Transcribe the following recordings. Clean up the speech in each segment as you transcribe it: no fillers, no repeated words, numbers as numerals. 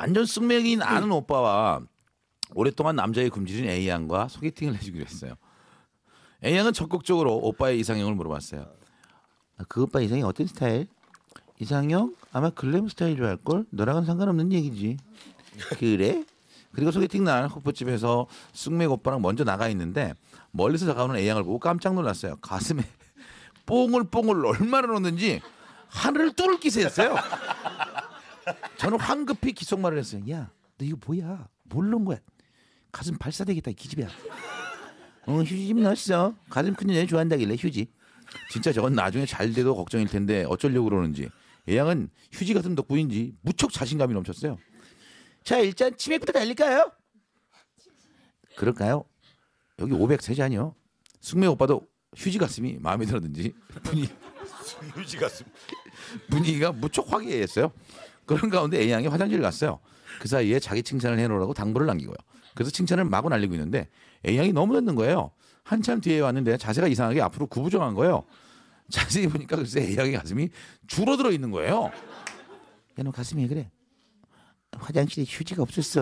완전 쓱맥이 나는 오빠와 오랫동안 남자의 금지인 A양과 소개팅을 해주기로 했어요. A양은 적극적으로 오빠의 이상형을 물어봤어요. 그 오빠 이상형 어떤 스타일? 이상형? 아마 글램 스타일 좋아할걸? 너랑은 상관없는 얘기지. 그래? 그리고 소개팅 날 호프집에서 쑥맥 오빠랑 먼저 나가 있는데 멀리서 다가오는 A양을 보고 깜짝 놀랐어요. 가슴에 뽕을 얼마나 넣었는지 하늘을 뚫을 기세였어요. 저는 황급히 기속말을 했어요. 야, 너 이거 뭐야? 뭘 넣은 거야? 가슴 발사되겠다, 기집애야. 휴지 좀 넣었어. 가슴 큰 여자 좋아한다길래 휴지. 진짜 저건 나중에 잘 돼도 걱정일 텐데 어쩌려고 그러는지. A양은 휴지 같은 덕분인지 무척 자신감이 넘쳤어요. 자, 일단 치맥부터 달릴까요? 그럴까요? 여기 503잔이요. 숙매 오빠도 휴지 가슴이 마음에 들었는지 휴지 가슴 분위기가 무척 화기애애했어요. 그런 가운데 A양이 화장실을 갔어요. 그 사이에 자기 칭찬을 해놓으라고 당부를 남기고요. 그래서 칭찬을 마구 날리고 있는데 A양이 너무 늦는 거예요. 한참 뒤에 왔는데 자세가 이상하게 앞으로 구부정한 거예요. 자세히 보니까 글쎄 A양의 가슴이 줄어들어 있는 거예요. 야, 너 가슴이 왜 그래? 화장실에 휴지가 없었어.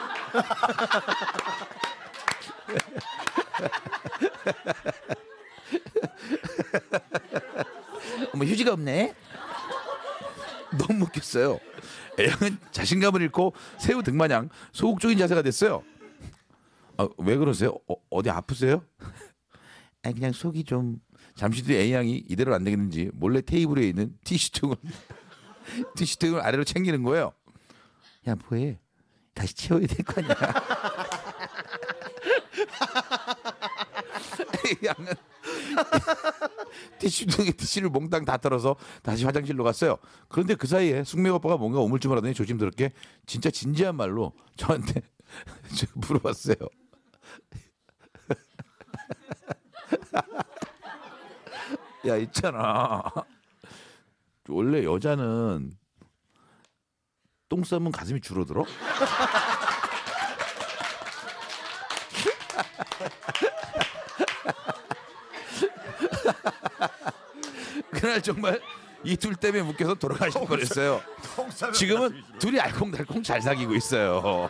어머, 휴지가 없네. 너무 웃겼어요. A양은 자신감을 잃고 새우 등마냥 소극적인 자세가 됐어요. 왜 그러세요? 어디 아프세요? 아니, 그냥 속이 좀. 잠시 뒤에 A양이 이대로 안 되겠는지 몰래 테이블에 있는 티슈통을 아래로 챙기는 거예요. 야, 뭐해? 다시 채워야 될 거 아니야. A양은 티슈통에 티슈를 몽땅 다 털어서 다시 화장실로 갔어요. 그런데 그 사이에 숙매 오빠가 뭔가 우물쭈물하더니 조심스럽게 진짜 진지한 말로 저한테 물어봤어요. 야, 있잖아. 원래 여자는 똥 싸면 가슴이 줄어들어? 그날 정말 이 둘 때문에 묶여서 돌아가실 뻔했어요. 지금은 둘이 알콩달콩 잘 사귀고 있어요.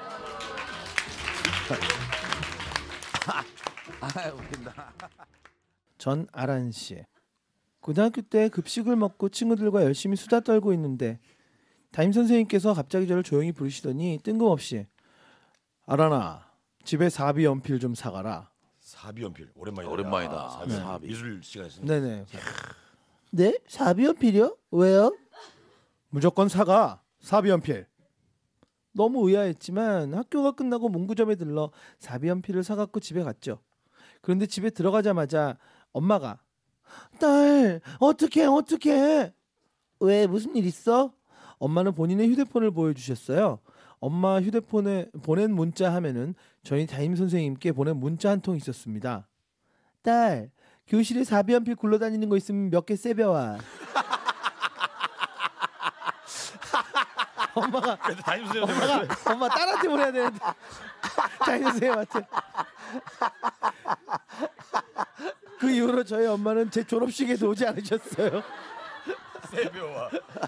웃긴다. 전아란 씨. 고등학교 때 급식을 먹고 친구들과 열심히 수다 떨고 있는데 담임 선생님께서 갑자기 저를 조용히 부르시더니 뜬금없이 아란아, 집에 사비 연필 좀 사가라. 사비 연필 오랜만이다. 오랜만이다. 사비. 네. 사비. 미술 시간이었습니다. 네네. 네? 사비 연필이요? 왜요? 무조건 사가. 사비 연필. 너무 의아했지만 학교가 끝나고 문구점에 들러 사비 연필을 사갖고 집에 갔죠. 그런데 집에 들어가자마자 엄마가 딸, 어떡해? 왜, 무슨 일 있어? 엄마는 본인의 휴대폰을 보여주셨어요. 엄마 휴대폰에 보낸 문자 하면은 저희 담임 선생님께 보낸 문자 한 통 있었습니다. 딸, 교실에 사비연필 굴러다니는 거 있으면 몇 개 세벼와. 엄마가 담임 선생님 엄마 딸한테 보내야 되는데 담임 선생님한테. 그 이후로 저희 엄마는 제 졸업식에도 오지 않으셨어요. 세벼와.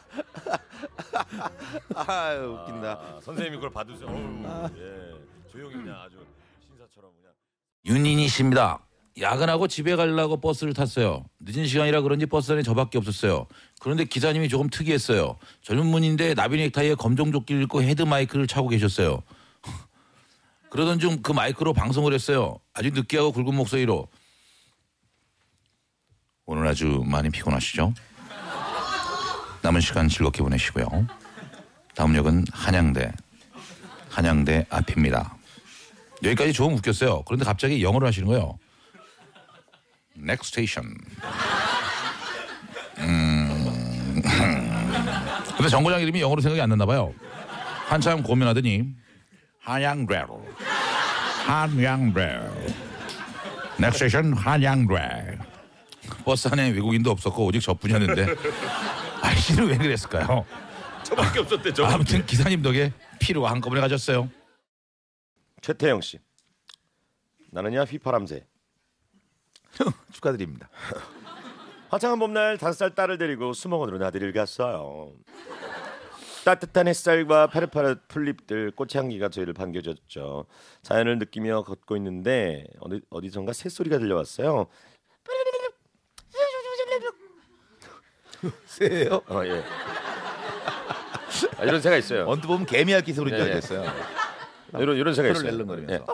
아유, 웃긴다. 선생님이 그걸 받으세요. 예. 조용히 그냥 아주 신사처럼 그냥. 윤인희 씨입니다. 야근하고 집에 가려고 버스를 탔어요. 늦은 시간이라 그런지 버스 안에 저밖에 없었어요. 그런데 기사님이 조금 특이했어요. 젊은 분인데 나비 넥타이에 검정 조끼를 입고 헤드 마이크를 차고 계셨어요. 그러던 중 그 마이크로 방송을 했어요. 아주 느끼하고 굵은 목소리로. 오늘 아주 많이 피곤하시죠? 남은 시간 즐겁게 보내시고요. 다음 역은 한양대 앞입니다. 여기까지 조금 웃겼어요. 그런데 갑자기 영어를 하시는 거예요. Next station. 근데 정거장 이름이 영어로 생각이 안 났나 봐요. 한참 고민하더니 한양대. Next station 한양대. 버스 안에 외국인도 없었고 오직 저뿐이었는데 아이씨는 왜 그랬을까요? 저밖에 없었대. 저. 아무튼 기사님 덕에 피로가 한꺼번에 가졌어요. 최태영 씨. 나는야 휘파람새. 축하드립니다. 화창한 봄날 5살 딸을 데리고 수목원으로 나들이를 갔어요. 따뜻한 햇살과 파릇파릇 풀잎들 꽃의 향기가 저희를 반겨줬죠. 자연을 느끼며 걷고 있는데 어디선가 새소리가 들려왔어요. 새예요? 예. 이런 새가 있어요. 언뜻 보면 개미핥기 소리인 줄 예, 예. 알겠어요. 이런 새가 있어요. 낼름거리면서.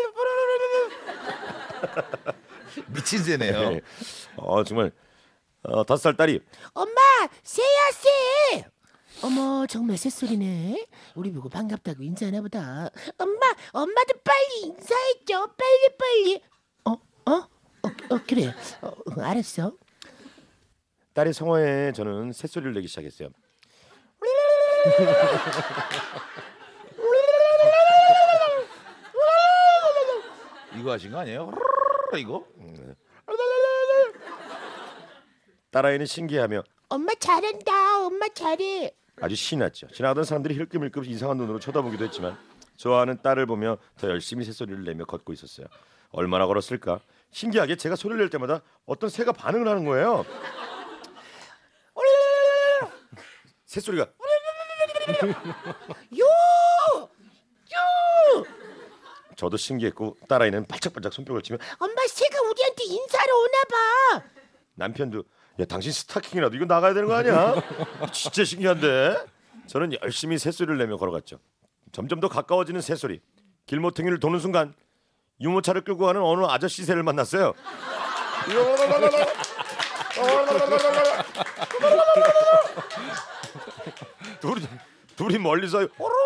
미친 새네요. 예. 정말 5살 딸이 엄마, 새야 새. 어머, 정말 새소리네. 우리 보고 반갑다고 인사하나 보다. 엄마도 빨리 인사해줘. 빨리. 그래. 알았어. 딸의 성화에 저는 새소리를 내기 시작했어요. 이거 하신 거 아니에요? 이거? 딸아이는 신기해하며 엄마 잘한다. 엄마 잘해. 아주 신이 났죠. 지나가던 사람들이 힐끔힐끔 이상한 눈으로 쳐다보기도 했지만 좋아하는 딸을 보며 더 열심히 새소리를 내며 걷고 있었어요. 얼마나 걸었을까? 신기하게 제가 소리를 낼 때마다 어떤 새가 반응을 하는 거예요. 새소리가 요! 저도 신기했고 딸아이는 발짝발짝 손뼉을 치며 엄마 새가 우리한테 인사하러 오나 봐. 남편도 야 당신 스타킹이라도 이거 나가야 되는 거 아니야? 진짜 신기한데. 저는 열심히 새소리를 내며 걸어갔죠. 점점 더 가까워지는 새소리. 길모퉁이를 도는 순간 유모차를 끌고 가는 어느 아저씨 새를 만났어요. 둘이 멀리서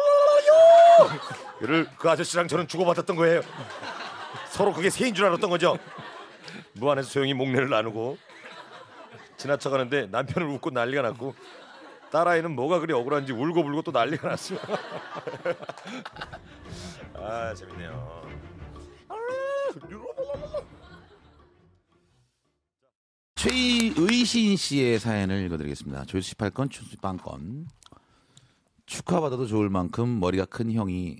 이를 그 아저씨랑 저는 주고받았던 거예요. 서로 그게 새인 줄 알았던 거죠. 무안에서 조용히 목례를 나누고 지나쳐가는데 남편은 웃고 난리가 났고 딸아이는 뭐가 그리 억울한지 울고불고 또 난리가 났어요. 아 재밌네요. 최의신 씨의 사연을 읽어드리겠습니다. 조회수 18건, 추수 빵건. 축하받아도 좋을 만큼 머리가 큰 형이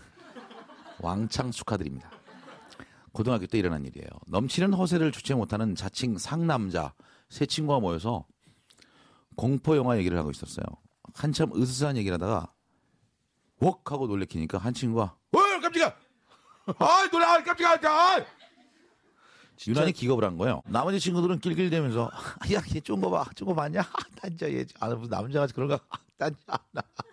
왕창 축하드립니다. 고등학교 때 일어난 일이에요. 넘치는 허세를 주체 못하는 자칭 상남자 세 친구가 모여서 공포 영화 얘기를 하고 있었어요. 한참 으스스한 얘기를 하다가 웍 하고 놀래키니까 한 친구가 깜짝이야! 깜짝이야! 유난히 기겁을 한 거예요. 나머지 친구들은 낄낄대면서 야, 얘 쫀 거 봐. 쫀 거 봤냐? 난자 얘 무슨 남자가 그런가? 난자.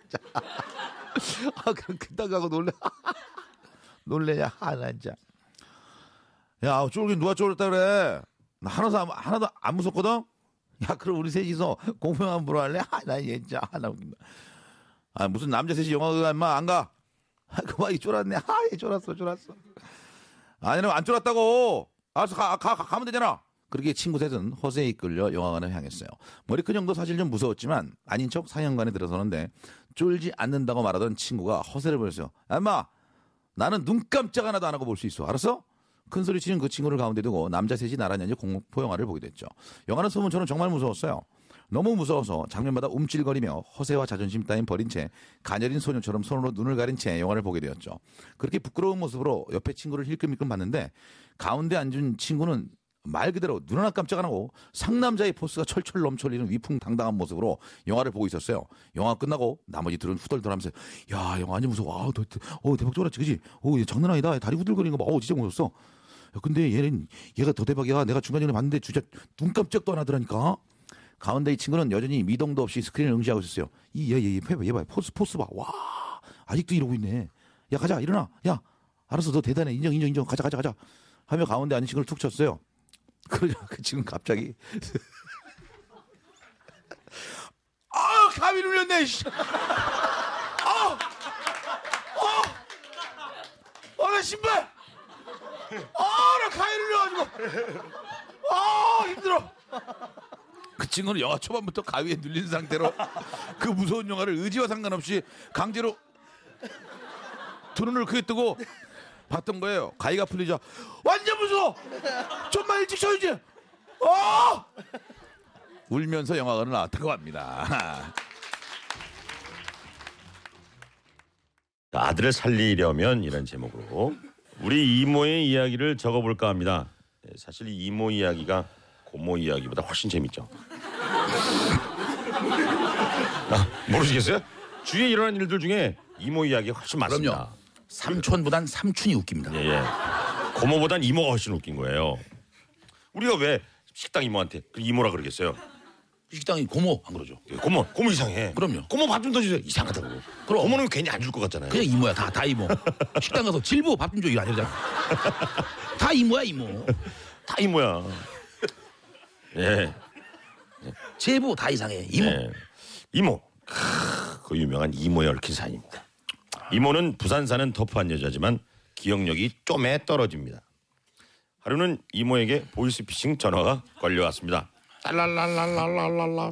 그럼 그딴 거 하고 놀래냐? 난자. 야, 쫄긴 누가 쫄았다 그래? 나 하나도 안 무섭거든? 야, 그럼 우리 셋이서 공포영화 보러 할래? 나 진짜 무슨 남자 셋이 영화관 인마 안 가? 그만 이 쫄았네. 얘 쫄았어. 아니면 안 쫄았다고. 알았어, 가면 되잖아. 그렇게 친구 셋은 허세에 이끌려 영화관을 향했어요. 머리 큰 형도 사실 좀 무서웠지만 아닌 척 상영관에 들어서는데 쫄지 않는다고 말하던 친구가 허세를 부렸어요. 엄마, 나는 눈 깜짝 하나도 안 하고 볼 수 있어. 알았어? 큰 소리 치는 그 친구를 가운데 두고 남자 셋이 나란히 앉아 공포 영화를 보게 됐죠. 영화는 소문처럼 정말 무서웠어요. 너무 무서워서 장면마다 움찔거리며 허세와 자존심 따윈 버린 채 가녀린 소녀처럼 손으로 눈을 가린 채 영화를 보게 되었죠. 그렇게 부끄러운 모습으로 옆에 친구를 힐끔힐끔 봤는데 가운데 앉은 친구는 말 그대로 눈 하나 깜짝 안 하고 상남자의 포스가 철철 넘쳐리는 위풍당당한 모습으로 영화를 보고 있었어요. 영화 끝나고 나머지 둘은 후덜덜하면서 야, 영화 완전 무서워. 대박 쫄았지, 그지? 얘 장난 아니다. 다리 후들거리는 거 봐. 진짜 무서웠어. 야, 근데 얘가 더 대박이야. 내가 중간중간에 봤는데 진짜 눈 깜짝도 안 하더라니까. 가운데 이 친구는 여전히 미동도 없이 스크린을 응시하고 있었어요. 얘 봐. 포스 봐. 와, 아직도 이러고 있네. 야, 가자. 일어나. 야, 알았어. 너 대단해. 인정. 가자. 하며 가운데 앉은 친구를 툭 쳤어요. 그러자 그 친구는 갑자기 감이 눌렸네. 나 신발. 나 감이 눌려가지고 힘들어. 그 친구는 영화 초반부터 가위에 눌린 상태로 그 무서운 영화를 의지와 상관없이 강제로 두 눈을 크게 뜨고 봤던 거예요. 가위가 풀리자 완전 무서워. 좀만 일찍 쳐야지. 울면서 영화관을 나왔다고 합니다. 아들을 살리려면 이런 제목으로 우리 이모의 이야기를 적어볼까 합니다. 사실 이 이모 이야기가 고모 이야기보다 훨씬 재밌죠. 모르시겠어요? 주위에 일어난 일들 중에 이모 이야기가 훨씬 많습니다. 그럼요. 삼촌보단 삼촌이 웃깁니다. 예, 예. 고모보단 이모가 훨씬 웃긴 거예요. 우리가 왜 식당 이모한테 그 이모라 그러겠어요? 식당이 고모 안 그러죠. 예, 고모 이상해. 그럼요. 고모 밥 좀 더 주세요. 이상하다고. 그럼. 고모는 괜히 안 줄 것 같잖아요. 그냥 이모야. 다 이모. 식당 가서 질보 밥 좀 줘 이거 아니잖아. 다 이모야 이모. 다 이모야. 예. 제보 다 이상해. 이모. 예. 이모. 그 유명한 이모에 얽힌 사연입니다. 이모는 부산 사는 터프한 여자지만 기억력이 좀에 떨어집니다. 하루는 이모에게 보이스피싱 전화가 걸려왔습니다. 딸랄랄랄랄랄랄라.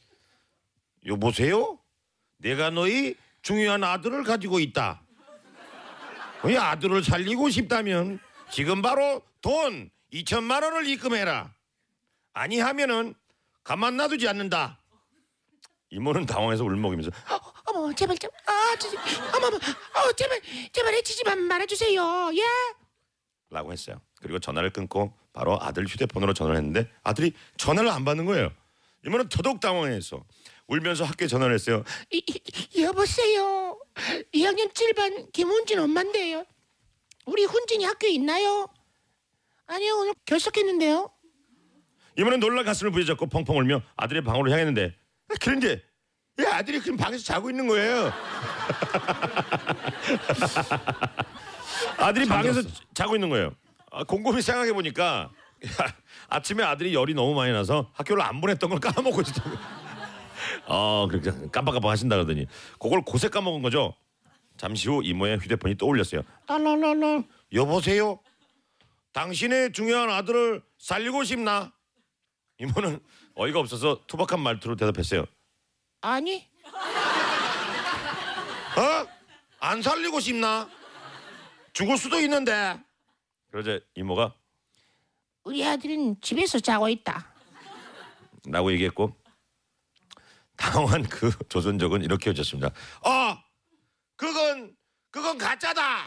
여보세요? 내가 너희 중요한 아들을 가지고 있다. 너희 아들을 살리고 싶다면 지금 바로 돈 2천만 원을 입금해라. 아니하면은 가만 놔두지 않는다. 이모는 당황해서 울먹이면서 어머 제발 좀 어머 제발 해치지 말아주세요. 예. 라고 했어요. 그리고 전화를 끊고 바로 아들 휴대폰으로 전화를 했는데 아들이 전화를 안 받는 거예요. 이모는 더더욱 당황해서 울면서 학교에 전화를 했어요. 여보세요. 2학년 7반 김훈진 엄마인데요. 우리 훈진이 학교에 있나요? 아니요 오늘 결석했는데요. 이모는 놀라 가슴을 부여잡고 펑펑 울며 아들의 방으로 향했는데 그런데 아들이 그냥 방에서 자고 있는 거예요. 아들이 방에서 자고 있는 거예요. 곰곰이 생각해 보니까 아침에 아들이 열이 너무 많이 나서 학교를 안 보냈던 걸 까먹고 있었던 거예요. 그렇게 깜빡깜빡 하신다 그러더니 그걸 고세 까먹은 거죠. 잠시 후 이모의 휴대폰이 또 울렸어요. 딸랄랄라. 여보세요? 당신의 중요한 아들을 살리고 싶나? 이모는 어이가 없어서 투박한 말투로 대답했어요. 아니. 안 살리고 싶나? 죽을 수도 있는데. 그러자 이모가 우리 아들은 집에서 자고 있다. 라고 얘기했고 당황한 그 조선족은 이렇게 외쳤습니다. 그건 가짜다.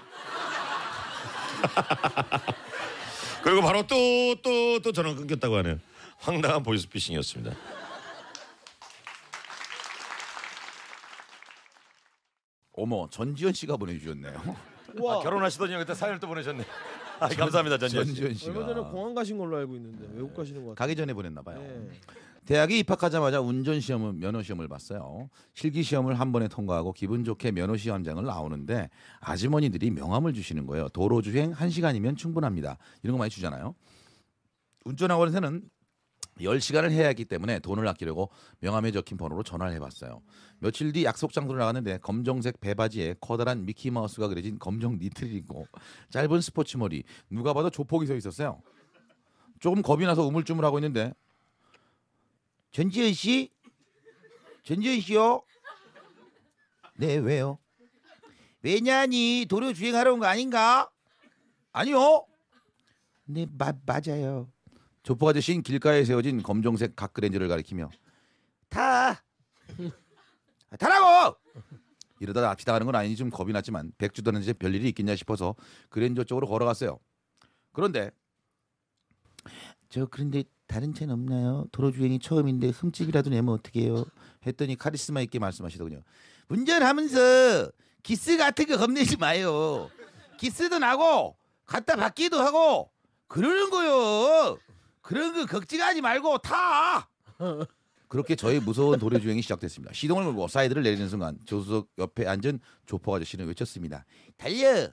그리고 바로 또 전화 끊겼다고 하네요. 황당한 보이스피싱이었습니다. 어머 전지현 씨가 보내주셨네요. 와. 결혼하시더니 그때 사연을 또 보내셨네. 감사합니다 전지현 씨. 전지현 씨가 얼마 전에 공항 가신 걸로 알고 있는데 외국 가시는 것 같아요. 가기 전에 보냈나 봐요. 네. 대학에 입학하자마자 면허 시험을 봤어요. 실기 시험을 한 번에 통과하고 기분 좋게 면허 시험장을 나오는데 아주머니들이 명함을 주시는 거예요. 도로 주행 1시간이면 충분합니다. 이런 거 많이 주잖아요. 운전학원에서는 10시간을 해야 하기 때문에 돈을 아끼려고 명함에 적힌 번호로 전화를 해봤어요. 며칠 뒤 약속 장소를 나갔는데 검정색 배바지에 커다란 미키마우스가 그려진 검정 니트를 입고 짧은 스포츠 머리, 누가 봐도 조폭이 서 있었어요. 조금 겁이 나서 우물쭈물하고 있는데 전지현 씨? 전지현 씨요? 네, 왜요? 왜냐니 도로 주행하러 온 거 아닌가? 아니요. 네, 맞아요. 조폭 아저씨는 길가에 세워진 검정색 각그랜저를 가리키며 타라고! 이러다 납치당하는 건 아니니 좀 겁이 났지만 백주도는 이제 별일이 있겠냐 싶어서 그랜저 쪽으로 걸어갔어요. 그런데 그런데 다른 차는 없나요? 도로 주행이 처음인데 흠집이라도 내면 어떡해요? 했더니 카리스마 있게 말씀하시더군요. 운전하면서 기스 같은 거 겁내지 마요. 기스도 나고 갖다 받기도 하고 그러는 거요. 그런 거 걱정하지 말고 타. 그렇게 저희 무서운 도로 주행이 시작됐습니다. 시동을 걸고 사이드를 내리는 순간 조수석 옆에 앉은 조폭 아저씨는 외쳤습니다. 달려.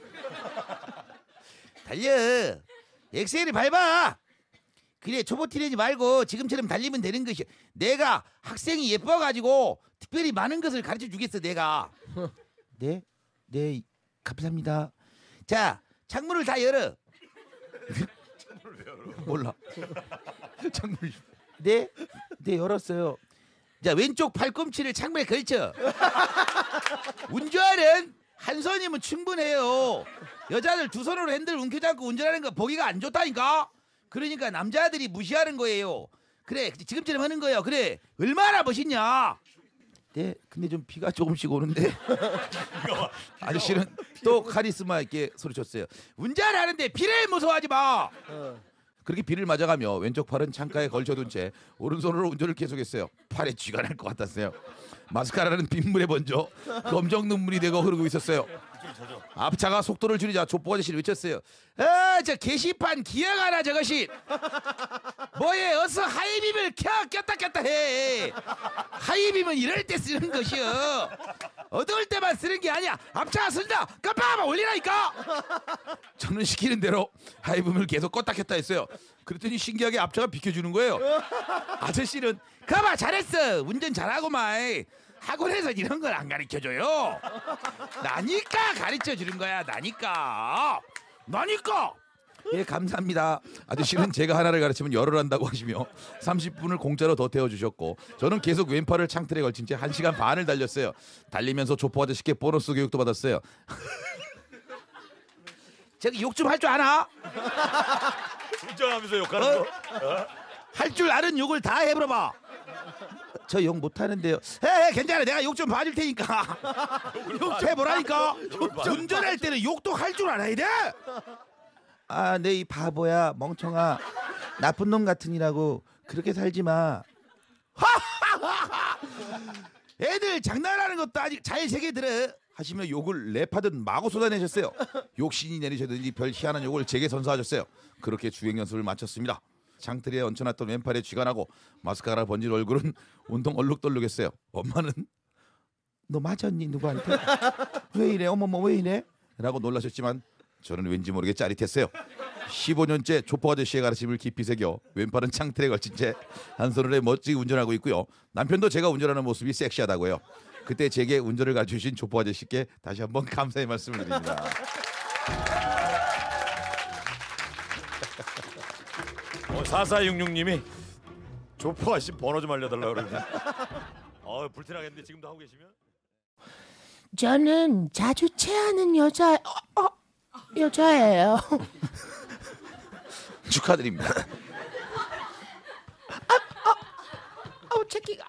엑셀을 밟아. 그래 초보 티내지 말고 지금처럼 달리면 되는 것이야. 내가 학생이 예뻐가지고 특별히 많은 것을 가르쳐 주겠어 내가. 네 감사합니다. 자 창문을 다 열어. 창문을 왜 열어? 몰라. 창문을 네 열었어요. 자 왼쪽 팔꿈치를 창문에 걸쳐. 운전은 한 손이면 충분해요. 여자들 두 손으로 핸들 움켜잡고 운전하는 거 보기가 안 좋다니까. 그러니까 남자들이 무시하는 거예요. 그래 지금처럼 하는 거예요. 그래 얼마나 멋있냐. 네 근데 좀 비가 조금씩 오는데. 아저씨는 또 카리스마 있게 소리쳤어요. 운전하는데 비를 무서워하지 마. 그렇게 비를 맞아가며 왼쪽 팔은 창가에 걸쳐둔 채 오른손으로 운전을 계속했어요. 팔에 쥐가 날 것 같았어요. 마스카라는 빗물에 번져 검정 눈물이 되고 흐르고 있었어요. 앞차가 속도를 줄이자 족보 아저씨를 외쳤어요. 저 게시판 기어가라 저것이. 뭐해 어서 하이빔을 꼈다 해. 하이빔은 이럴 때 쓰는 것이여. 어두울 때만 쓰는 게 아니야. 앞차가 쓴다 깜빡하면 올리라니까. 저는 시키는 대로 하이빔을 계속 껐다 켰다 했어요. 그랬더니 신기하게 앞차가 비켜주는 거예요. 아저씨는 가봐 잘했어 운전 잘하고만. 학원에서 이런 걸 안 가르쳐줘요. 나니까 가르쳐주는 거야. 나니까. 예 감사합니다. 아저씨는 제가 하나를 가르치면 열을 한다고 하시며 30분을 공짜로 더 태워주셨고 저는 계속 왼팔을 창틀에 걸친 채 1시간 반을 달렸어요. 달리면서 조포 아저씨께 보너스 교육도 받았어요. 저기 욕 좀 할 줄 아나? 운전하면서 욕하는 거? 할 줄 아는 욕을 다 해버려봐. 저 욕 못하는데요. 괜찮아 내가 욕 좀 봐줄 테니까. 욕 좀 해보라니까. 운전할 때는 욕도 할 줄 알아야 돼. 아, 내 이 바보야 멍청아 나쁜 놈 같으니라고 그렇게 살지 마. 애들 장난하는 것도 아직 잘 새겨 들어 하시며 욕을 랩하듯 마구 쏟아내셨어요. 욕신이 내리셨든지 별 희한한 욕을 제게 선사하셨어요. 그렇게 주행 연습을 마쳤습니다. 장틀에 얹혀놨던 왼팔에 쥐가 나고 마스카라 번진 얼굴은 온통 얼룩덜룩했어요. 엄마는 너 맞았니 누구한테? 왜 이래 어머머 왜 이래? 라고 놀라셨지만 저는 왠지 모르게 짜릿했어요. 15년째 조포 아저씨의 가르침을 깊이 새겨 왼팔은 창틀에 걸친 채 한 손으로 멋지게 운전하고 있고요. 남편도 제가 운전하는 모습이 섹시하다고요. 그때 제게 운전을 가르쳐주신 조포 아저씨께 다시 한번 감사의 말씀을 드립니다. 4466님이 조포 아저씨 번호 좀 알려달라고 그러는데 불티나겠는데 지금도 하고 계시면? 저는 자주 체하는 여자예요. 축하드립니다. 체기가.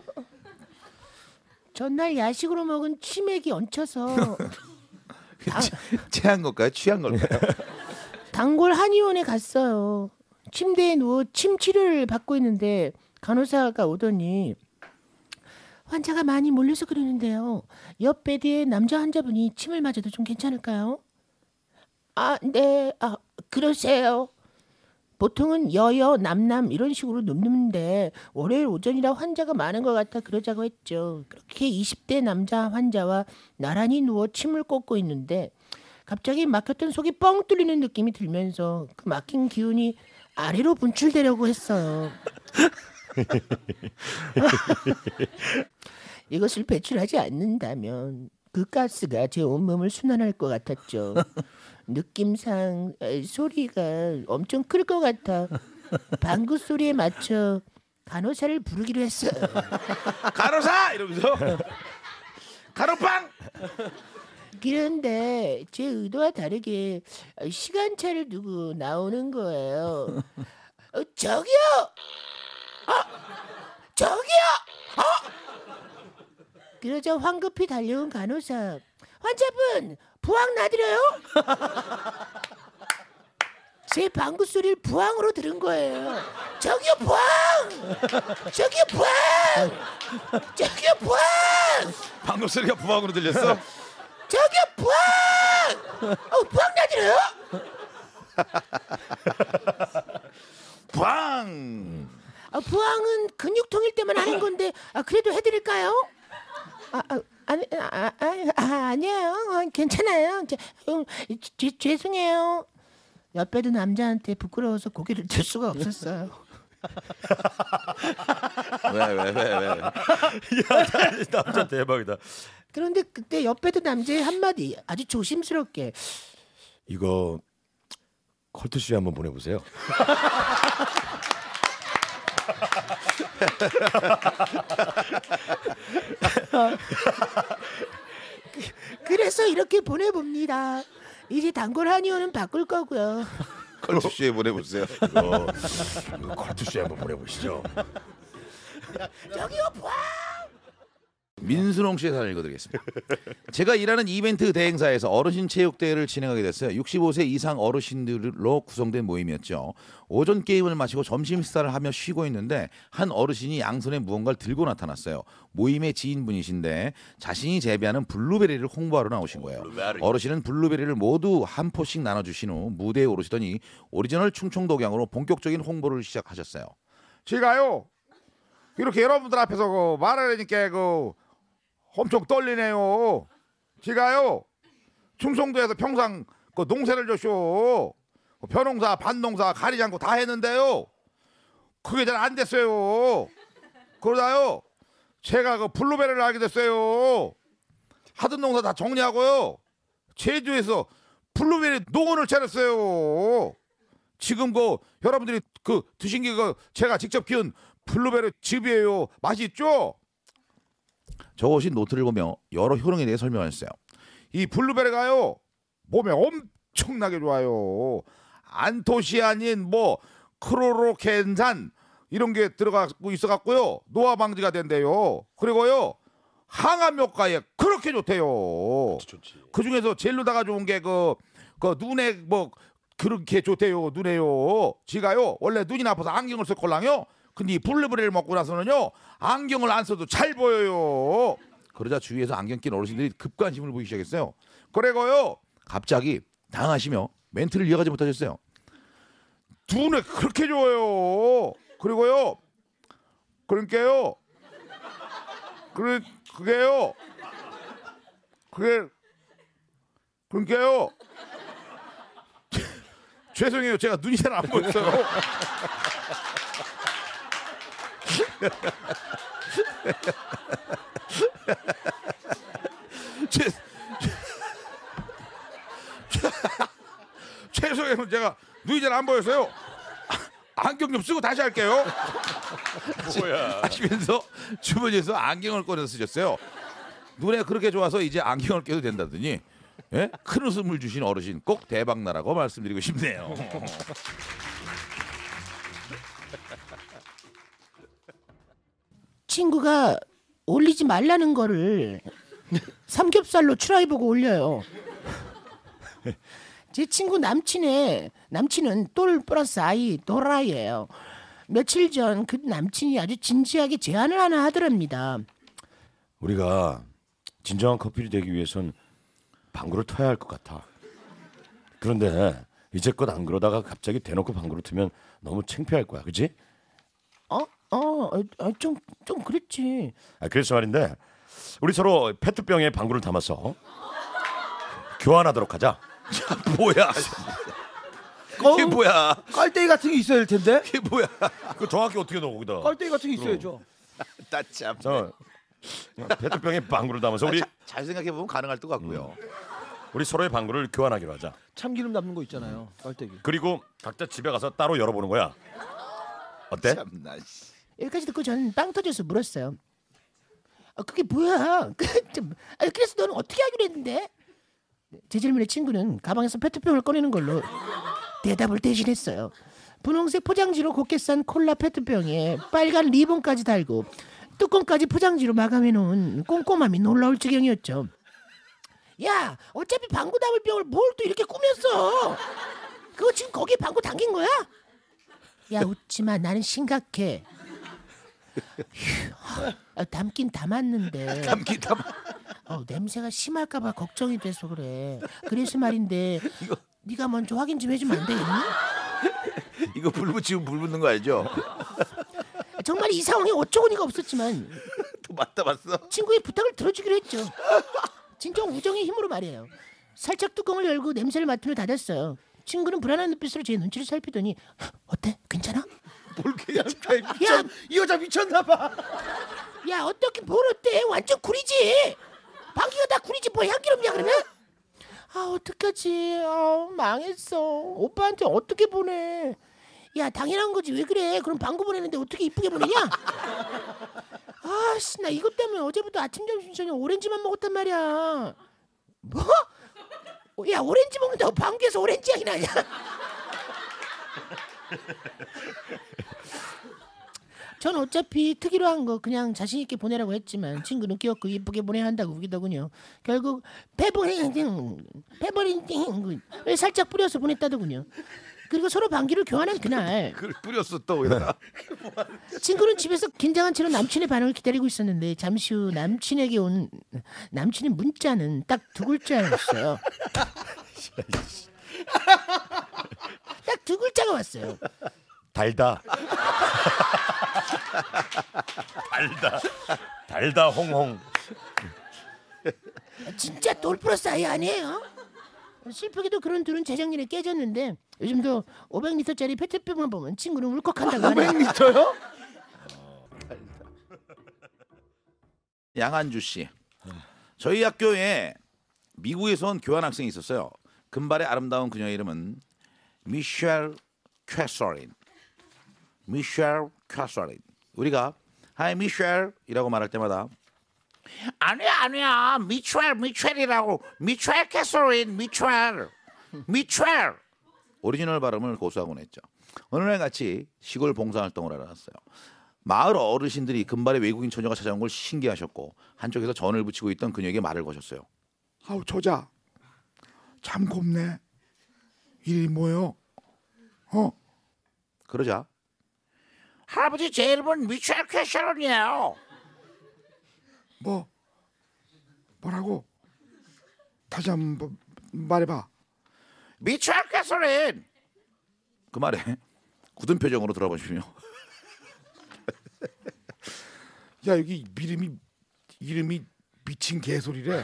전날 야식으로 먹은 치맥이 얹혀서 체한 걸까요? 취한 걸까요? 단골 한의원에 갔어요. 침대에 누워 침 치료를 받고 있는데 간호사가 오더니 환자가 많이 몰려서 그러는데요. 옆 베드에 남자 환자분이 침을 맞아도 좀 괜찮을까요? 네. 그러세요. 보통은 여여 남남 이런 식으로 눕는데 월요일 오전이라 환자가 많은 것 같아 그러자고 했죠. 그렇게 20대 남자 환자와 나란히 누워 침을 꽂고 있는데 갑자기 막혔던 속이 뻥 뚫리는 느낌이 들면서 그 막힌 기운이 아래로 분출되려고 했어요. 이것을 배출하지 않는다면 그 가스가 제 온몸을 순환할 것 같았죠. 느낌상 소리가 엄청 클 것 같아 방구 소리에 맞춰 간호사를 부르기로 했어요. 간호사 이러면서 간호빵. 그런데 제 의도와 다르게 시간차를 두고 나오는 거예요. 저기요! 저기요! 그러자 황급히 달려온 간호사. 환자분! 부항 나드려요? 제 방구 소리를 부항으로 들은 거예요. 저기요 부항! 저기요 부항! 저기요 부항! 방금 소리가 부항으로 들렸어? 저기요 부항! 부항 나드려요? 부항! 부항은 근육통일 때만 하는 건데 그래도 해드릴까요? 아니에요. 괜찮아요. 죄송해요. 옆에도 남자한테 부끄러워서 고개를 들 수가 없었어요. 왜? 남자 대박이다. 그런데 그때 옆에도 남자의 한마디 아주 조심스럽게 이거 컬투 씨 한번 보내보세요. 그래서 이렇게 보내봅니다. 이제 단골 한의원은 바꿀 거고요. 컬투 씨에 보내보세요. 이거 컬투 씨 한번 보내보시죠. 저기요 부항! 민순홍 씨의 사연을 읽어드리겠습니다. 제가 일하는 이벤트 대행사에서 어르신 체육대회를 진행하게 됐어요. 65세 이상 어르신들로 구성된 모임이었죠. 오전 게임을 마치고 점심 식사를 하며 쉬고 있는데 한 어르신이 양손에 무언가를 들고 나타났어요. 모임의 지인분이신데 자신이 재배하는 블루베리를 홍보하러 나오신 거예요. 어르신은 블루베리를 모두 한 포씩 나눠주신 후 무대에 오르시더니 오리지널 충청도경으로 본격적인 홍보를 시작하셨어요. 제가요 이렇게 여러분들 앞에서 그 말하려니까 그 엄청 떨리네요. 제가요 충청도에서 평상 그 농사를 졌쇼. 벼농사 반농사 가리지 않고 다 했는데요 그게 잘 안 됐어요. 그러다요 제가 그 블루베리를 알게 됐어요. 하던 농사 다 정리하고요 제주에서 블루베리 농원을 차렸어요. 지금 그 여러분들이 그 드신 게 그 제가 직접 키운 블루베리 즙이에요. 맛있죠? 적으신 노트를 보며 여러 효능에 대해 설명하셨어요. 이 블루베리가요 몸에 엄청나게 좋아요. 안토시아닌 뭐 크로로켄산 이런 게 들어가고 있어갖고요 노화 방지가 된대요. 그리고요 항암 효과에 그렇게 좋대요. 그 중에서 제일로다가 좋은 게 그 눈에 뭐 그렇게 좋대요. 눈에요. 지가요 원래 눈이 나빠서 안경을 썼걸랑요. 근데 이 블루베리를 먹고 나서는요 안경을 안 써도 잘 보여요. 그러자 주위에서 안경 낀 어르신들이 급관심을 보이기 시작했어요. 그리고요 갑자기 당하시며 멘트를 이어가지 못하셨어요. 눈에 그렇게 좋아요. 그리고요 그러니까요 그게요 그러니까요 죄송해요 제가 눈이 잘 안 보였어요. 죄송해요 제가 눈이 잘 안 보였어요. 안경 좀 쓰고 다시 할게요. 뭐야? 하시면서 주머니에서 안경을 꺼내서 쓰셨어요. 눈에 그렇게 좋아서 이제 안경을 껴도 된다더니 예? 큰 웃음을 주신 어르신 꼭 대박나라고 말씀드리고 싶네요. 친구가 올리지 말라는 거를 삼겹살로 추라이보고 올려요. 제 친구 남친은 똘 플러스 아이 도라이예요. 며칠 전 그 남친이 아주 진지하게 제안을 하나 하더랍니다. 우리가 진정한 커플이 되기 위해선 방구를 터야 할 것 같아. 그런데 이제껏 안 그러다가 갑자기 대놓고 방구를 트면 너무 창피할 거야, 그렇지? 좀 그랬지. 그래서 말인데 우리 서로 페트병에 방구를 담아서 교환하도록 하자. 뭐야? 이게 뭐야? 깔때기 같은 게 있어야 될 텐데. 이게 뭐야? 그 정확히 어떻게 넣어 거기다? 깔때기 같은 게 있어야죠. 따참. 페트병에 방구를 담아서 우리 잘 생각해 보면 가능할 것 같고요. 우리 서로의 방구를 교환하기로 하자. 참기름 남는 거 있잖아요. 깔때기. 그리고 각자 집에 가서 따로 열어보는 거야. 어때? 참나. 여기까지 듣고 저는 빵 터져서 물었어요. 그게 뭐야? 그래서 너는 어떻게 하기로 했는데? 제 질문에 친구는 가방에서 페트병을 꺼내는 걸로 대답을 대신했어요. 분홍색 포장지로 곱게 싼 콜라 페트병에 빨간 리본까지 달고 뚜껑까지 포장지로 마감해놓은 꼼꼼함이 놀라울 지경이었죠. 야, 어차피 방구 담을 병을 뭘 또 이렇게 꾸몄어? 그거 지금 거기에 방구 담긴 거야? 야, 웃지마. 나는 심각해. 담긴 담았는데 냄새가 심할까봐 걱정이 돼서 그래. 그래서 말인데 네가 먼저 확인 좀 해주면 안 되겠니? 이거 불 붙이면 불 붙는 거 알죠? 정말 이 상황에 어쩌고니가 없었지만 또 맞다. 친구의 부탁을 들어주기로 했죠. 진정 우정의 힘으로 말이에요. 살짝 뚜껑을 열고 냄새를 맡으며 닫았어요. 친구는 불안한 눈빛으로 제 눈치를 살피더니 어때? 괜찮아? 뭘 그냥 야, 이 여자 미쳤나 봐. 야, 어떻게 뭘 어때? 완전 구리지. 방귀가 다 구리지 뭐 향기롭냐 그러면? 어떡하지? 망했어. 오빠한테 어떻게 보내? 야, 당연한 거지. 왜 그래? 그럼 방구 보내는데 어떻게 이쁘게 보내냐? 아씨, 나 이것 때문에 어제부터 아침 점심 저녁 오렌지만 먹었단 말이야. 뭐? 야, 오렌지 먹는다고 방귀에서 오렌지 향이 나냐? 전 어차피 특이로 한 거 그냥 자신 있게 보내라고 했지만 친구는 귀엽고 이쁘게 보내야 한다고 우기더군요. 결국 페버린을 살짝 뿌려서 보냈다더군요. 그리고 서로 반기를 교환한 그날 그걸 뿌렸어 또 여기다가. 친구는 집에서 긴장한 채로 남친의 반응을 기다리고 있었는데 잠시 후 남친에게 온 남친의 문자는 딱 2글자였어요. 딱 2글자가 왔어요. 달다. 달다 홍홍. 진짜 돌플러스 아이 아니에요? 슬프게도 그런 둘은 재작년에 깨졌는데 요즘도 500리터짜리 페트병만 보면 친구는 울컥한다고 하네요. 500리터요? 양한주 씨. 저희 학교에 미국에서 온 교환 학생이 있었어요. 금발의 아름다운 그녀의 이름은 미셸 캐서린. 미셸 캐서린. 우리가 하이 미셸이라고 말할 때마다 아니야 미첼이라고 미첼 캐서린 미첼 오리지널 발음을 고수하곤 했죠. 어느 날 같이 시골 봉사활동을 하러 갔어요. 마을 어르신들이 금발의 외국인 처녀가 찾아온 걸 신기하셨고 한쪽에서 전을 붙이고 있던 그녀에게 말을 거셨어요. 아우 저자 참 곱네. 이름이 뭐요? 그러자 할아버지 제 이름은 미첼 캐서린이에요. 뭐라고? 다시 한번 말해봐. 미첼 캐서린. 그 말에 굳은 표정으로 들어보시며 야 여기 이름이 미친 개소리래.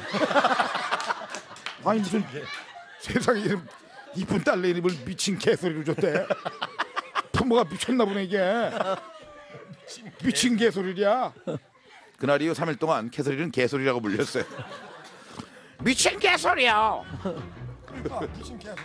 아니 무슨 세상에 이름 이쁜 딸내 이름을 미친 개소리로 줬대. 부모가 미쳤나 보네 이게. 미친 개소리야. 그날 이후 3일 동안 캐서린은 개소리라고 불렸어요. 미친 개소리요. 미친 개소리.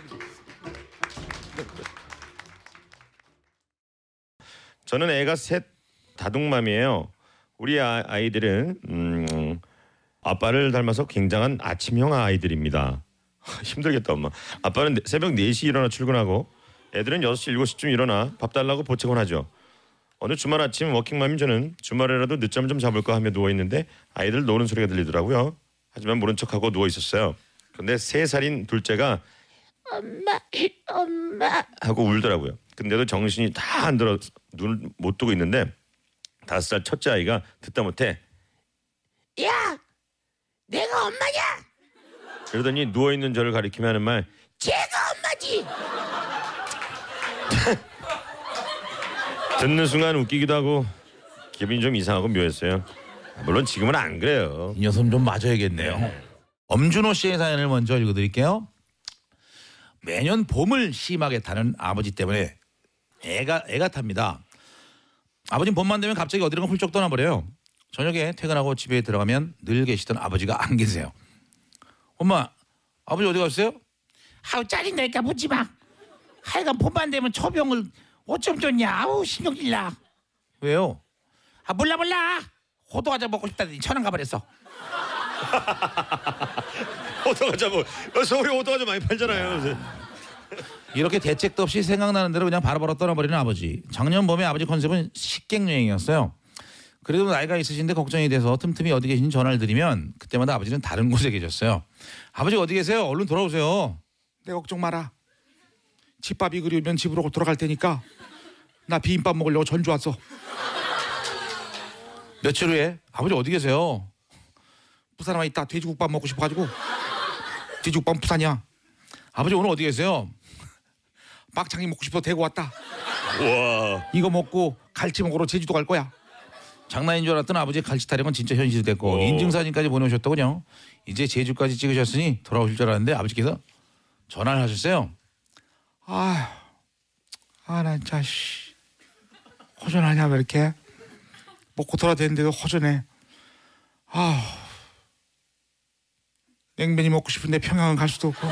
저는 애가 셋 다둥맘이에요. 우리 아이들은 아빠를 닮아서 굉장한 아침형 아이들입니다. 힘들겠다 엄마. 아빠는 새벽 4시 일어나 출근하고 애들은 6시 7시쯤 일어나 밥 달라고 보채곤 하죠. 어느 주말 아침 워킹맘인 저는 주말에라도 늦잠 좀 자볼까 하며 누워있는데 아이들 노는 소리가 들리더라고요. 하지만 모른 척하고 누워있었어요. 그런데 3살인 둘째가 엄마 하고 울더라고요. 근데도 정신이 다 안 들어 눈을 못 뜨고 있는데 5살 첫째 아이가 듣다 못해 야, 내가 엄마냐? 그러더니 누워있는 저를 가리키며 하는 말 제가 엄마지. 듣는 순간 웃기기도 하고 기분이 좀 이상하고 묘했어요. 물론 지금은 안 그래요. 이 녀석 좀 맞아야겠네요. 엄준호 씨의 사연을 먼저 읽어드릴게요. 매년 봄을 심하게 타는 아버지 때문에 애가 탑니다. 아버지는 봄만 되면 갑자기 어디론가 훌쩍 떠나버려요. 저녁에 퇴근하고 집에 들어가면 늘 계시던 아버지가 안 계세요. 엄마, 아버지 어디 갔어요? 아우 짜린다니까 보지 마. 하여간 봄만 되면 초병을 어쩜 좋냐. 아우 신경질나. 왜요? 아 몰라 호두과자 먹고 싶다더니 천원 가버렸어. 호두과자 뭐 서울에 호두과자 많이 팔잖아요. 이렇게 대책도 없이 생각나는 대로 그냥 바로바로 떠나버리는 아버지. 작년 봄에 아버지 컨셉은 식객 여행이었어요. 그래도 나이가 있으신데 걱정이 돼서 틈틈이 어디 계신지 전화를 드리면 그때마다 아버지는 다른 곳에 계셨어요. 아버지 어디 계세요? 얼른 돌아오세요. 내 걱정 마라. 집밥이 그리우면 집으로 돌아갈 테니까 나 비빔밥 먹으려고 전주 왔어. 며칠 후에 아버지 어디 계세요? 부산에 와 있다. 돼지국밥 먹고 싶어가지고. 돼지국밥 부산이야. 아버지 오늘 어디 계세요? 막창이 먹고 싶어 대구 왔다. 와. 이거 먹고 갈치 먹으러 제주도 갈 거야. 장난인 줄 알았던 아버지의 갈치 타령은 진짜 현실이 됐고 인증사진까지 보내오셨더군요. 이제 제주까지 찍으셨으니 돌아오실 줄 알았는데 아버지께서 전화를 하셨어요. 난 자식 허전하냐 왜 이렇게 먹고 돌아대는데도 허전해. 냉면이 먹고 싶은데 평양은 갈 수도 없고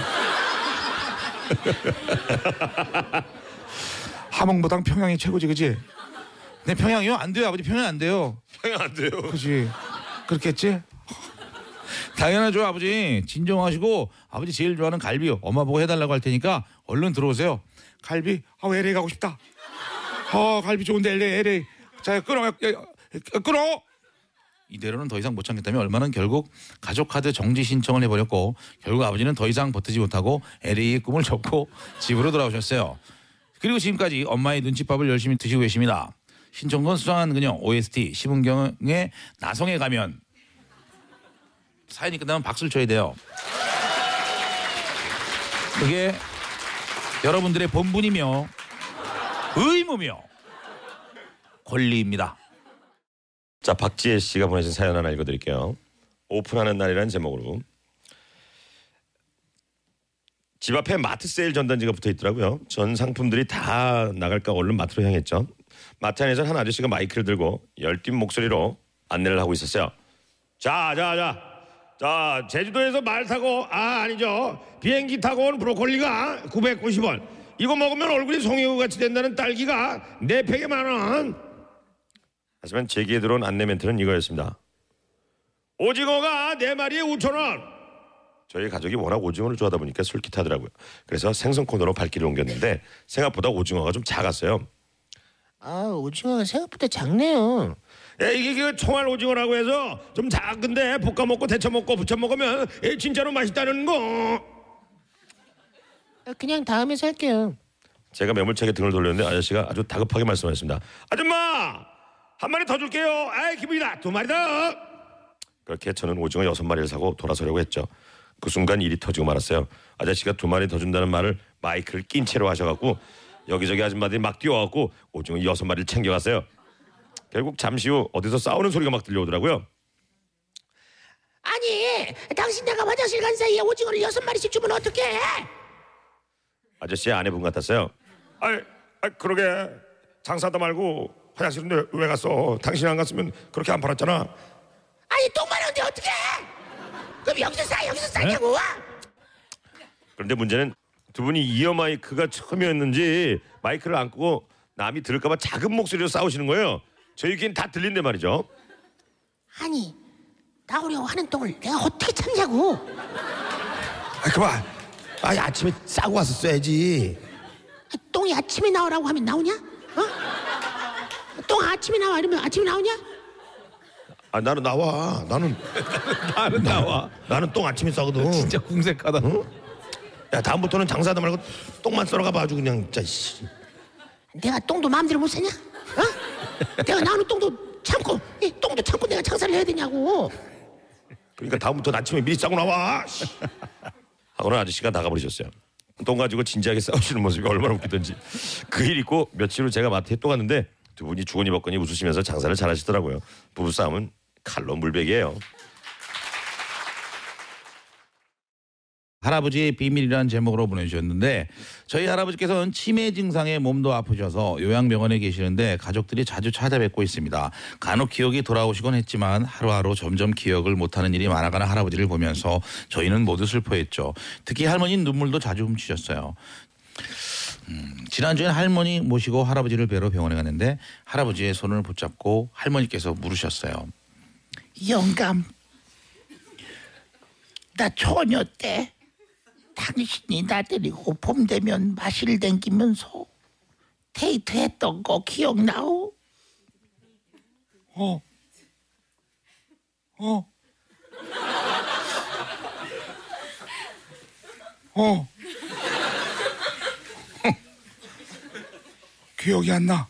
함흥보단 평양이 최고지 그지? 네 평양이요? 안 돼요 아버지. 평양 안 돼요. 평양 안 돼요. 그지? 그렇겠지? 당연하죠 아버지. 진정하시고 아버지 제일 좋아하는 갈비요. 엄마 보고 해달라고 할 테니까 얼른 들어오세요. 갈비? LA 가고 싶다. 갈비 좋은데 LA 자 끊어 끊어. 이대로는 더 이상 못 참겠다며 얼마는 결국 가족카드 정지 신청을 해버렸고 결국 아버지는 더 이상 버티지 못하고 LA의 꿈을 접고 집으로 돌아오셨어요. 그리고 지금까지 엄마의 눈칫밥을 열심히 드시고 계십니다. 신청권 수상한 그녀 OST 심은경의 나성에 가면 사연이 끝나면 박수를 쳐야 돼요. 그게 여러분들의 본분이며 의무며 권리입니다. 자, 박지혜 씨가 보내신 사연 하나 읽어드릴게요. 오픈하는 날이라는 제목으로. 집 앞에 마트 세일 전단지가 붙어 있더라고요. 전 상품들이 다 나갈까 얼른 마트로 향했죠. 마트 안에서 한 아저씨가 마이크를 들고 열띤 목소리로 안내를 하고 있었어요. 자, 제주도에서 말 타고 아니죠. 비행기 타고 온 브로콜리가 990원. 이거 먹으면 얼굴이 송혜교 같이 된다는 딸기가 4팩에 10,000원. 하지만 제기에 들어온 안내 멘트는 이거였습니다. 오징어가 4마리에 5,000원. 저희 가족이 워낙 오징어를 좋아하다 보니까 솔깃하더라고요. 그래서 생선 코너로 발길을 옮겼는데 생각보다 오징어가 좀 작았어요. 아, 오징어가 생각보다 작네요. 이게 그 총알 오징어라고 해서 좀 작은데 볶아 먹고 데쳐 먹고 부쳐 먹으면 진짜로 맛있다는 거. 그냥 다음에 살게요. 제가 매몰차게 등을 돌렸는데 아저씨가 아주 다급하게 말씀하셨습니다. 아줌마! 한 마리 더 줄게요. 아이 기분이다. 2마리 더. 그렇게 저는 오징어 6마리를 사고 돌아서려고 했죠. 그 순간 일이 터지고 말았어요. 아저씨가 2마리 더 준다는 말을 마이크를 낀 채로 하셔갖고 여기저기 아줌마들이 막 뛰어와갖고 오징어 6마리를 챙겨갔어요. 결국 잠시 후 어디서 싸우는 소리가 막 들려오더라고요. 아니, 당신 내가 화장실 간 사이에 오징어를 6마리씩 주면 어떡해? 아저씨의 아내분 같았어요. 그러게 장사하다 말고 화장실인데 왜 갔어? 당신이 안 갔으면 그렇게 안 팔았잖아. 아니, 똥 마려운데 어떡해? 그럼 여기서 싸냐고? 그런데 문제는 두 분이 이어 마이크가 처음이었는지 마이크를 안 끄고 남이 들을까봐 작은 목소리로 싸우시는 거예요. 저희 귀엔 다 들린데 말이죠. 아니, 나오려고 하는 똥을 내가 어떻게 참냐고? 그만. 아침에 싸고 왔었어야지. 똥이 아침에 나오라고 하면 나오냐? 똥 아침에 나와 이러면 아침에 나오냐? 나는 나와. 나는 나와. 나는 똥 아침에 싸거든. 진짜 궁색하다. 야, 다음부터는 장사하다 말고 똥만 썰어가 봐 아주 그냥 진짜. 내가 똥도 마음대로 못 사냐? 내가 나오는 똥도 참고 이 똥도 참고 내가 장사를 해야 되냐고. 그러니까 다음부터 아침에 미리 싸고 나와. 하고는 아저씨가 나가버리셨어요. 똥 가지고 진지하게 싸우시는 모습이 얼마나 웃기던지. 그 일 있고 며칠 후 제가 마트에 또 갔는데 두 분이 주거니 받거니 웃으시면서 장사를 잘하시더라고요. 부부싸움은 칼로 물베기예요. 할아버지의 비밀이라는 제목으로 보내주셨는데 저희 할아버지께서는 치매 증상에 몸도 아프셔서 요양병원에 계시는데 가족들이 자주 찾아뵙고 있습니다. 간혹 기억이 돌아오시곤 했지만 하루하루 점점 기억을 못하는 일이 많아가는 할아버지를 보면서 저희는 모두 슬퍼했죠. 특히 할머니는 눈물도 자주 훔치셨어요. 지난주엔 할머니 모시고 할아버지를 뵈러 병원에 갔는데 할아버지의 손을 붙잡고 할머니께서 물으셨어요. 영감, 나 초녀 때 당신이 나 데리고 봄 되면 마실 댕기면서 데이트했던 거 기억나오? 기억이 안 나.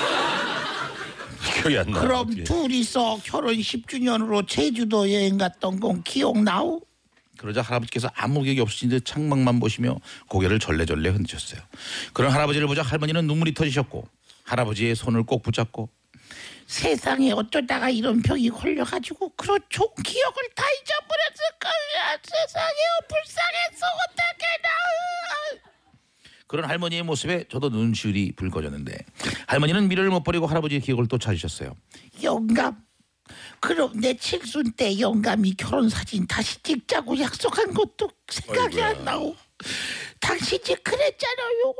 기억이 안 나. 그럼 어떻게. 둘이서 결혼 10주년으로 제주도 여행 갔던 건 기억나오? 그러자 할아버지께서 아무 기억이 없으신 듯 창밖만 보시며 고개를 절레절레 흔드셨어요. 그런 할아버지를 보자 할머니는 눈물이 터지셨고 할아버지의 손을 꼭 붙잡고 세상에 어쩌다가 이런 병이 걸려가지고 그런 좋은 기억을 다 잊어버렸을 거야. 세상에 불쌍해서 어떡해 나. 그런 할머니의 모습에 저도 눈시울이 붉어졌는데 할머니는 미련을 못 버리고 할아버지의 기억을 또 찾으셨어요. 영감, 그럼 내 칠순 때 영감이 결혼 사진 다시 찍자고 약속한 것도 생각이 어이구야. 안 나오. 당신이 그랬잖아요.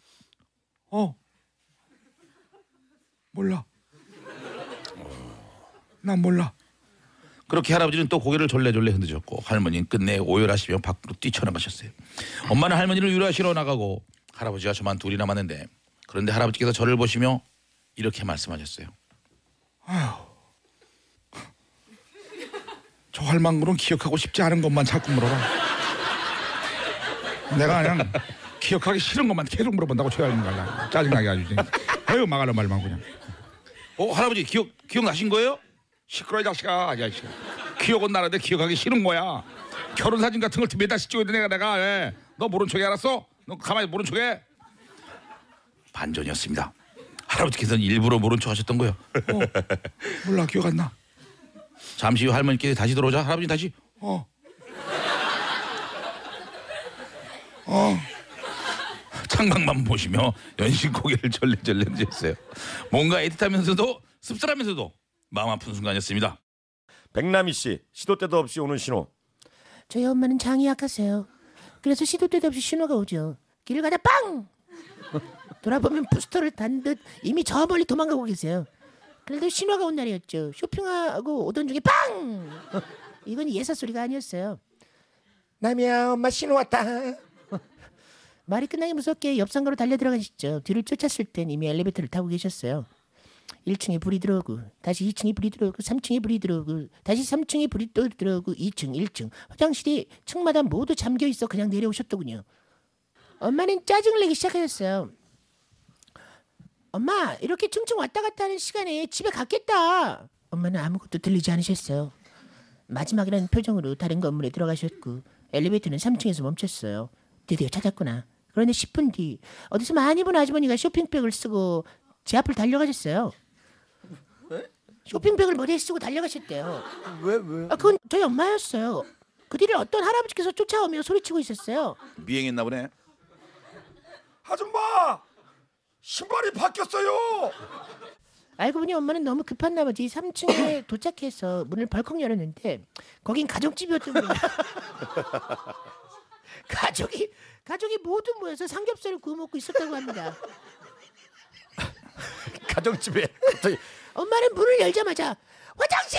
몰라. 난 몰라. 그렇게 할아버지는 또 고개를 절레절레 흔드셨고 할머니는 끝내 오열하시며 밖으로 뛰쳐나가셨어요. 엄마는 할머니를 위로하시러 나가고 할아버지와 저만 둘이 남았는데 그런데 할아버지께서 저를 보시며 이렇게 말씀하셨어요. 저 할망구는 기억하고 싶지 않은 것만 자꾸 물어봐. 내가 그냥 기억하기 싫은 것만 계속 물어본다고 최할망구가 짜증나게 아주. 아유 막알라 말만 그냥. 할아버지 기억나신 거예요? 시끄러 이 자식아. 기억은 나는데 기억하기 싫은 거야. 결혼사진 같은 걸 몇 달씩 찍어야 내가 예. 너 모른 척해 알았어? 너 가만히 모른 척해. 반전이었습니다. 할아버지께서는 일부러 모른 척 하셨던 거예요. 몰라 기억 안 나. 잠시 후 할머니께 다시 들어오자 할아버지 다시 창밖만 보시며 연신 고개를 절레절레 흔들었어요. 뭔가 애틋하면서도 씁쓸하면서도 마음 아픈 순간이었습니다. 백남희 씨 시도 때도 없이 오는 신호. 저희 엄마는 장이 약하세요. 그래서 시도 때도 없이 신호가 오죠. 길을 가다 빵! 돌아보면 부스터를 단 듯 이미 저 멀리 도망가고 계세요. 그래도 신호가 온 날이었죠. 쇼핑하고 오던 중에 빵! 이건 예사 소리가 아니었어요. 남이야 엄마 신호 왔다. 말이 끝나기 무섭게 옆 상가로 달려들어가셨죠. 뒤를 쫓았을 땐 이미 엘리베이터를 타고 계셨어요. 1층에 불이 들어오고 다시 2층에 불이 들어오고 3층에 불이 들어오고 다시 3층에 불이 또 들어오고 2층 1층 화장실이 층마다 모두 잠겨있어 그냥 내려오셨더군요. 엄마는 짜증을 내기 시작하셨어요. 엄마 이렇게 층층 왔다 갔다 하는 시간에 집에 갔겠다. 엄마는 아무것도 들리지 않으셨어요. 마지막이라는 표정으로 다른 건물에 들어가셨고 엘리베이터는 3층에서 멈췄어요. 드디어 찾았구나. 그런데 10분 뒤 어디서 많이 본 아주머니가 쇼핑백을 쓰고 제 앞을 달려가셨어요. 쇼핑백을 머리에 쓰고 달려가셨대요. 왜? 그건 저희 엄마였어요. 그 뒤를 어떤 할아버지께서 쫓아오며 소리치고 있었어요. 미행했나 보네. 아줌마 신발이 바뀌었어요. 알고 보니 엄마는 너무 급한 나머지 3층에 도착해서 문을 벌컥 열었는데 거긴 가정집이었던 거예요. 가족이 모두 모여서 삼겹살을 구워 먹고 있었다고 합니다. 가정집에 엄마는 문을 열자마자 화장실!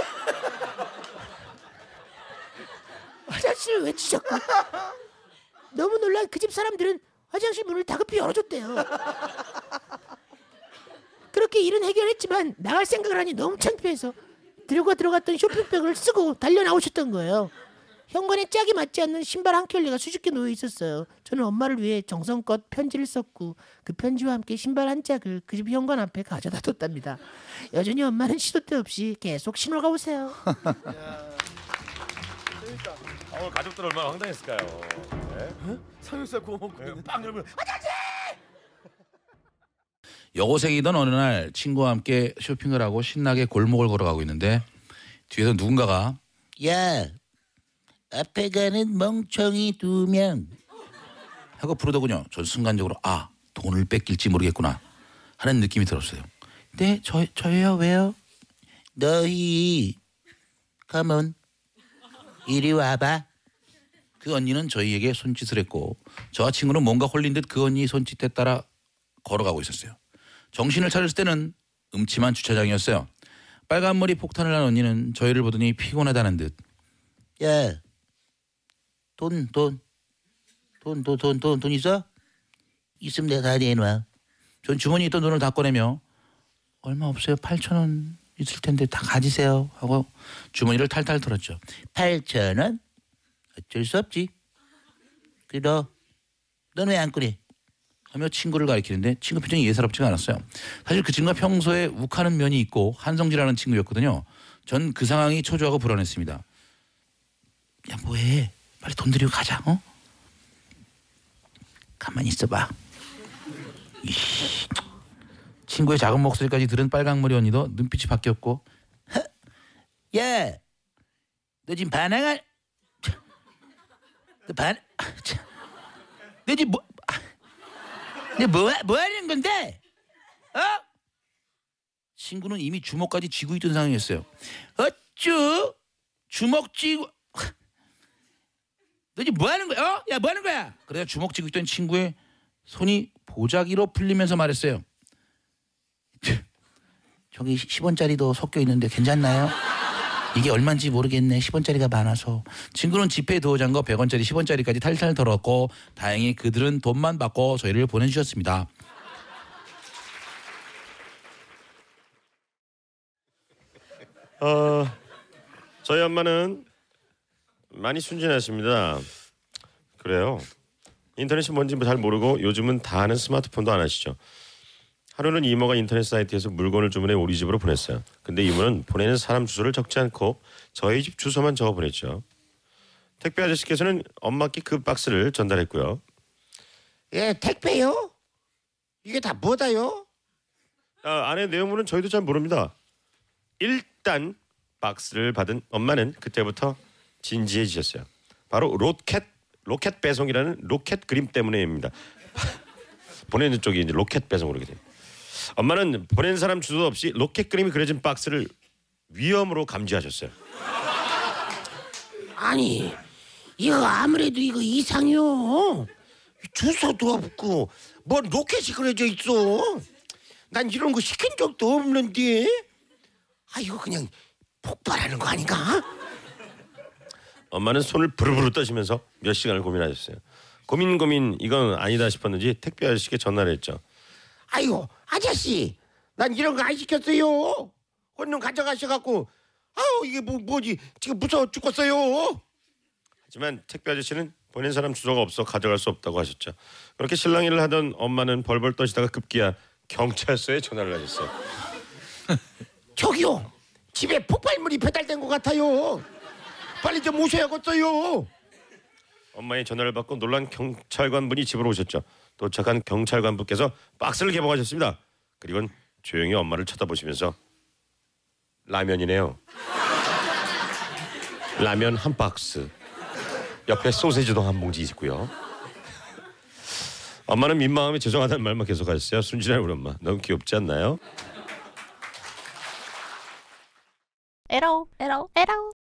화장실을 외치셨고 너무 놀란 그 집 사람들은 화장실 문을 다급히 열어줬대요. 그렇게 일은 해결했지만 나갈 생각을 하니 너무 창피해서 들고 들어갔던 쇼핑백을 쓰고 달려 나오셨던 거예요. 현관에 짝이 맞지 않는 신발 한 켤레가 수줍게 놓여 있었어요. 저는 엄마를 위해 정성껏 편지를 썼고 그 편지와 함께 신발 한 짝을 그 집 현관 앞에 가져다 뒀답니다. 여전히 엄마는 시도 때 없이 계속 신호가 오세요. 오늘 가족들 얼마나 황당했을까요? 네? 삼겹살 구워 먹고 있는. 빵 열면 여고생이던 어느 날 친구와 함께 쇼핑을 하고 신나게 골목을 걸어가고 있는데 뒤에서 누군가가 야, 앞에 가는 멍청이 2명 하고 부르더군요. 전 순간적으로 돈을 뺏길지 모르겠구나 하는 느낌이 들었어요. 네, 저예요. 왜요? 너희 가면 이리 와봐. 그 언니는 저희에게 손짓을 했고 저와 친구는 뭔가 홀린 듯 그 언니 손짓에 따라 걸어가고 있었어요. 정신을 차렸을 때는 음침한 주차장이었어요. 빨간 머리 폭탄을 한 언니는 저희를 보더니 피곤하다는 듯 야, 돈 있어? 있으면 내가 다 내놔. 전 주머니에 있던 돈을 다 꺼내며 얼마 없어요. 8,000원 있을 텐데 다 가지세요 하고 주머니를 탈탈 털었죠. 8,000원? 어쩔 수 없지. 넌 왜 안 꺼내? 하며 친구를 가리키는데 친구 표정이 예사롭지가 않았어요. 사실 그 친구가 평소에 욱하는 면이 있고 한성질하는 친구였거든요. 전 그 상황이 초조하고 불안했습니다. 야 뭐해? 빨리 돈 들이고 가자. 가만히 있어봐. 친구의 작은 목소리까지 들은 빨강머리 언니도 눈빛이 바뀌었고 야, 너 지금 반항할? 너 지금 뭐 하는 건데? 친구는 이미 주먹까지 쥐고 있던 상황이었어요. 어쭈? 주먹 쥐고 너 지금 뭐 하는 거야? 야 뭐 하는 거야? 그래야 주먹 쥐고 있던 친구의 손이 보자기로 풀리면서 말했어요. 저기 10원짜리도 섞여 있는데 괜찮나요? 이게 얼마인지 모르겠네. 10원짜리가 많아서. 친구는 지폐에 두어 잔거 100원짜리 10원짜리까지 탈탈 털었고 다행히 그들은 돈만 받고 저희를 보내주셨습니다. 저희 엄마는 많이 순진하십니다. 그래요. 인터넷이 뭔지 잘 모르고 요즘은 다 아는 스마트폰도 안 하시죠. 하루는 이모가 인터넷 사이트에서 물건을 주문해 우리 집으로 보냈어요. 근데 이모는 보내는 사람 주소를 적지 않고 저희 집 주소만 적어 보냈죠. 택배 아저씨께서는 엄마께 그 박스를 전달했고요. 예, 택배요? 이게 다 뭐다요? 안에 내용물은 저희도 잘 모릅니다. 일단 박스를 받은 엄마는 그때부터 진지해지셨어요. 바로 로켓 배송이라는 로켓 그림 때문에입니다. 보내는 쪽이 이제 로켓 배송으로 이렇게 됩니다. 엄마는 보낸 사람 주소 없이 로켓 그림이 그려진 박스를 위험으로 감지하셨어요. 아니, 이거 아무래도 이거 이상해요. 주소도 없고 뭐 로켓이 그려져 있어. 난 이런 거 시킨 적도 없는데. 아, 이거 그냥 폭발하는 거 아닌가? 엄마는 손을 부르부르 떠시면서 몇 시간을 고민하셨어요. 고민 이건 아니다 싶었는지 택배 아저씨께 전화를 했죠. 아이고, 아저씨, 난 이런 거 안 시켰어요. 얼른 가져가셔갖고, 아우 이게 뭐지? 지금 무서워 죽겠어요. 하지만 택배 아저씨는 보낸 사람 주소가 없어 가져갈 수 없다고 하셨죠. 그렇게 실랑이를 하던 엄마는 벌벌 떠시다가 급기야 경찰서에 전화를 하셨어요. 저기요, 집에 폭발물이 배달된 것 같아요. 빨리 좀 오셔야겠어요. 엄마의 전화를 받고 놀란 경찰관분이 집으로 오셨죠. 도착한 경찰관분께서 박스를 개봉하셨습니다. 그리고는 조용히 엄마를 쳐다보시면서 라면이네요. 라면 한 박스. 옆에 소세지도 한 봉지 있고요. 엄마는 민망함에 죄송하다는 말만 계속하셨어요. 순진한 우리 엄마. 너무 귀엽지 않나요? 에러.